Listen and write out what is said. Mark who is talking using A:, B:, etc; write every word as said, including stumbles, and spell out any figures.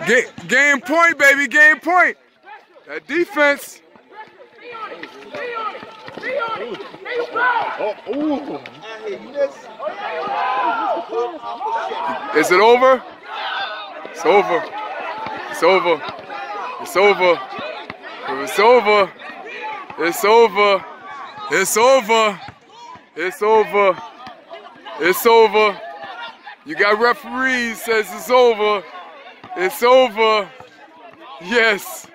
A: Ga game point, baby, game point. That defense. Is it over? It's over. It's over. It's over. It's over. It's over. It's over. It's over. It's over. You got referees says it's over. It's over. Yes.